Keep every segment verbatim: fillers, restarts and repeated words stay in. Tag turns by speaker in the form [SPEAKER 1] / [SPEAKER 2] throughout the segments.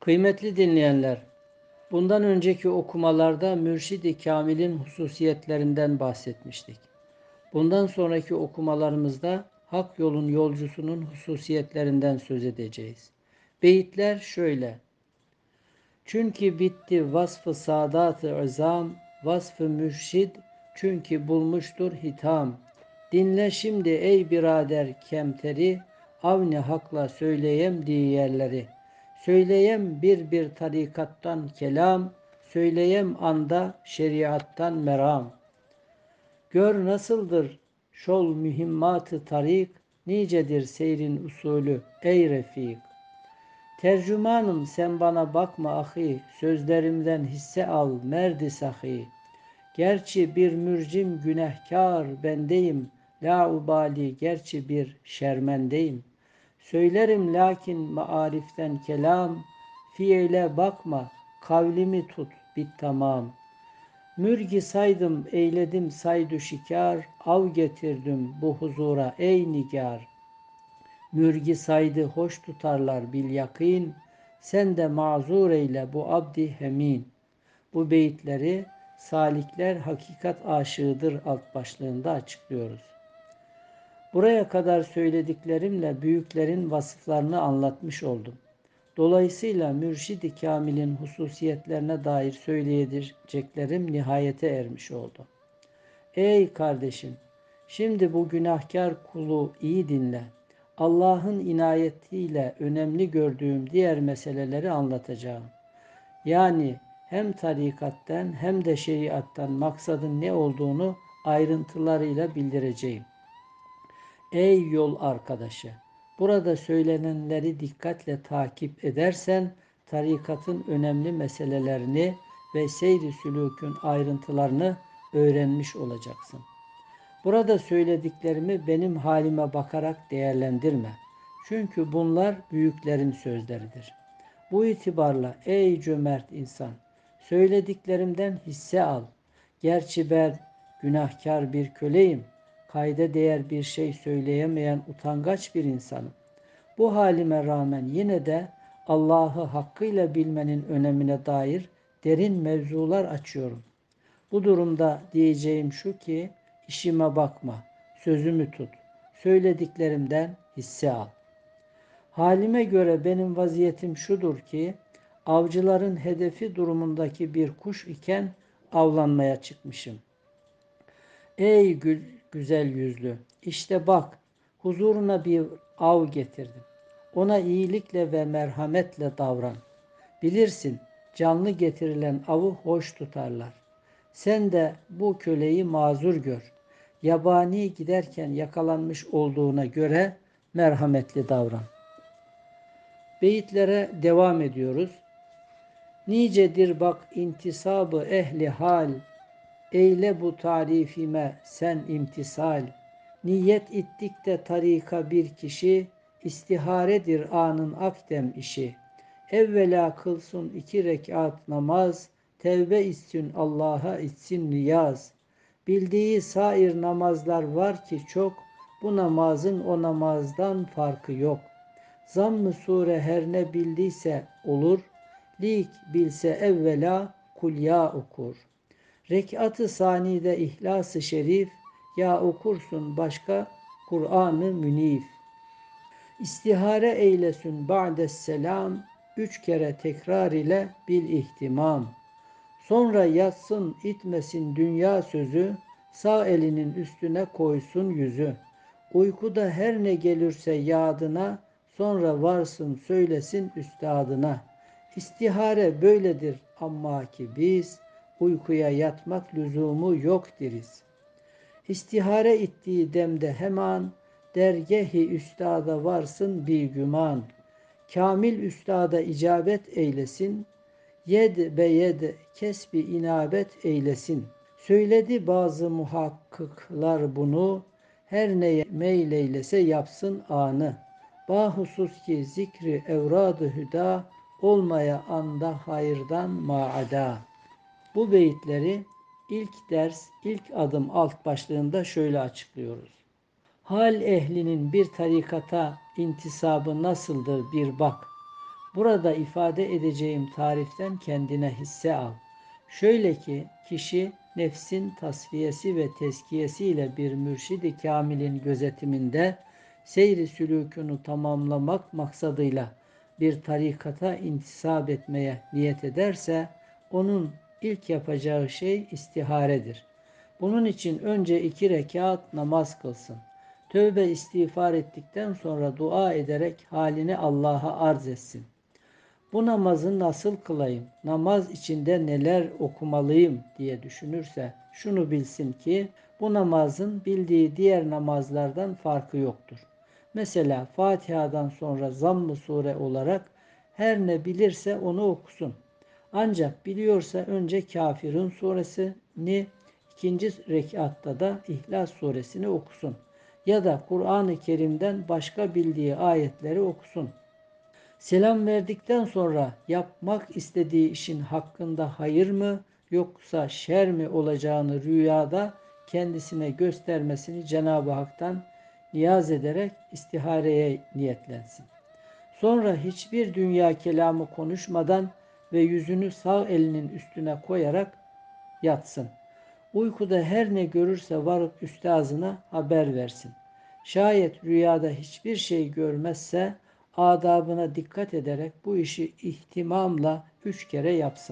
[SPEAKER 1] Kıymetli dinleyenler, bundan önceki okumalarda Mürşid-i Kamil'in hususiyetlerinden bahsetmiştik. Bundan sonraki okumalarımızda Hak Yolun yolcusunun hususiyetlerinden söz edeceğiz. Beyitler şöyle: Çünkü bitti vasfı sadat-ı izam, vasfı mürşid çünkü bulmuştur hitam. Dinle şimdi ey birader kemteri, avni hakla söyleyem diyerleri. Söyleyem bir bir tarikattan kelam, söyleyem anda şeriattan meram. Gör nasıldır şol mühimmat-ı tarik, nicedir seyrin usulü ey refik. Tercümanım sen bana bakma ahi, sözlerimden hisse al merdi sahi. Gerçi bir mürcim günehkar bendeyim, la ubali gerçi bir şermendeyim. Söylerim lakin maariften kelam, fiile bakma kavlimi tut bit tamam. Mürgi saydım eyledim saydu şikar, av getirdim bu huzura ey nigar. Mürgi saydı hoş tutarlar bil yakîn, sen de mazur eyle bu abdi hemin. Bu beyitleri Salikler Hakikat Aşığıdır alt başlığında açıklıyoruz. Buraya kadar söylediklerimle büyüklerin vasıflarını anlatmış oldum. Dolayısıyla Mürşid-i Kamil'in hususiyetlerine dair söyleyeceklerim nihayete ermiş oldu. Ey kardeşim! Şimdi bu günahkar kulu iyi dinle. Allah'ın inayetiyle önemli gördüğüm diğer meseleleri anlatacağım. Yani hem tarikattan hem de şeriattan maksadın ne olduğunu ayrıntılarıyla bildireceğim. Ey yol arkadaşı! Burada söylenenleri dikkatle takip edersen tarikatın önemli meselelerini ve seyri sülûkün ayrıntılarını öğrenmiş olacaksın. Burada söylediklerimi benim halime bakarak değerlendirme. Çünkü bunlar büyüklerin sözleridir. Bu itibarla ey cömert insan, söylediklerimden hisse al. Gerçi ben günahkar bir köleyim, kayda değer bir şey söyleyemeyen utangaç bir insanım. Bu halime rağmen yine de Allah'ı hakkıyla bilmenin önemine dair derin mevzular açıyorum. Bu durumda diyeceğim şu ki, işime bakma, sözümü tut, söylediklerimden hisse al. Halime göre benim vaziyetim şudur ki, avcıların hedefi durumundaki bir kuş iken avlanmaya çıkmışım. Ey gü güzel yüzlü, işte bak, huzuruna bir av getirdim. Ona iyilikle ve merhametle davran. Bilirsin, canlı getirilen avı hoş tutarlar. Sen de bu köleyi mazur gör. Yabani giderken yakalanmış olduğuna göre merhametli davran. Beyitlere devam ediyoruz. Nicedir bak intisabı ehli hal, eyle bu tarifime sen imtisal. Niyet ittik de tarika bir kişi, istiharedir anın akdem işi. Evvela kılsın iki rekat namaz, tevbe etsin Allah'a etsin niyaz. Bildiği sair namazlar var ki çok, bu namazın o namazdan farkı yok. Zamm-ı sure her ne bildiyse olur, lik bilse evvela kulya okur. Rekat-ı sanide İhlas-ı Şerif, ya okursun başka Kur'an-ı Münif. İstihare eylesin ba'des selam, üç kere tekrar ile bil ihtimam. Sonra yatsın itmesin dünya sözü, sağ elinin üstüne koysun yüzü. Uykuda her ne gelirse yadına, sonra varsın söylesin üstadına. İstihare böyledir amma ki biz, uykuya yatmak lüzumu yok deriz. İstihare ettiği demde hemen, dergehi üstada varsın bir güman. Kamil üstada icabet eylesin, yed beyed kesbi inabet eylesin. Söyledi bazı muhakkıklar bunu, her neye meyleylese yapsın anı. Bahusus ki zikri evrad-ı hüda, olmaya anda hayırdan maada. Bu beyitleri ilk ders, ilk adım alt başlığında şöyle açıklıyoruz. Hal ehlinin bir tarikata intisabı nasıldır bir bak. Burada ifade edeceğim tariften kendine hisse al. Şöyle ki kişi nefsin tasfiyesi ve tezkiyesiyle bir mürşid-i kamilin gözetiminde seyri sülûkünü tamamlamak maksadıyla bir tarikata intisap etmeye niyet ederse onun ilk yapacağı şey istiharedir. Bunun için önce iki rekat namaz kılsın. Tövbe istiğfar ettikten sonra dua ederek halini Allah'a arz etsin. Bu namazı nasıl kılayım, namaz içinde neler okumalıyım diye düşünürse şunu bilsin ki bu namazın bildiği diğer namazlardan farkı yoktur. Mesela Fatiha'dan sonra Zamm-ı Sure olarak her ne bilirse onu okusun. Ancak biliyorsa önce Kafirun suresini, ikinci rekatta da İhlas suresini okusun. Ya da Kur'an-ı Kerim'den başka bildiği ayetleri okusun. Selam verdikten sonra yapmak istediği işin hakkında hayır mı yoksa şer mi olacağını rüyada kendisine göstermesini Cenab-ı Hak'tan niyaz ederek istihareye niyetlensin. Sonra hiçbir dünya kelamı konuşmadan ve yüzünü sağ elinin üstüne koyarak yatsın. Uykuda her ne görürse varıp üstazına haber versin. Şayet rüyada hiçbir şey görmezse adabına dikkat ederek bu işi ihtimamla üç kere yapsın.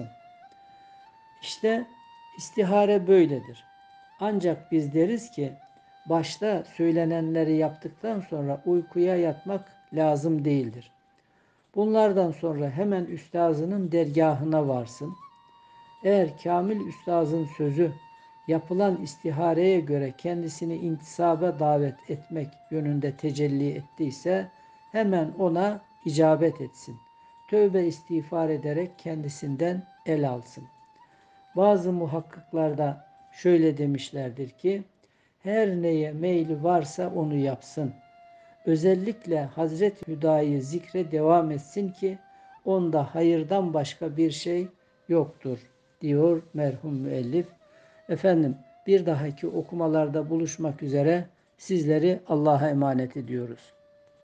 [SPEAKER 1] İşte istihare böyledir. Ancak biz deriz ki başta söylenenleri yaptıktan sonra uykuya yatmak lazım değildir. Bunlardan sonra hemen üstazının dergahına varsın. Eğer kamil üstazın sözü yapılan istihareye göre kendisini intisaba davet etmek yönünde tecelli ettiyse hemen ona icabet etsin. Tövbe istiğfar ederek kendisinden el alsın. Bazı muhakkıklarda şöyle demişlerdir ki her neye meyli varsa onu yapsın. Özellikle Hazreti Hüda'yı zikre devam etsin ki onda hayırdan başka bir şey yoktur diyor merhum müellif. Efendim bir dahaki okumalarda buluşmak üzere sizleri Allah'a emanet ediyoruz.